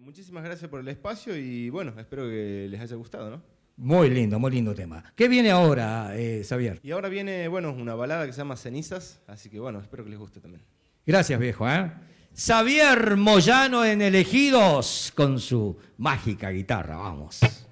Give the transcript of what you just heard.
muchísimas gracias por el espacio y bueno, espero que les haya gustado, ¿no? Muy lindo tema. ¿Qué viene ahora, Xavier? Y ahora viene, bueno, una balada que se llama Cenizas, así que bueno, espero que les guste también. Gracias, viejo, Xavier Moyano en Elegidos con su mágica guitarra, vamos.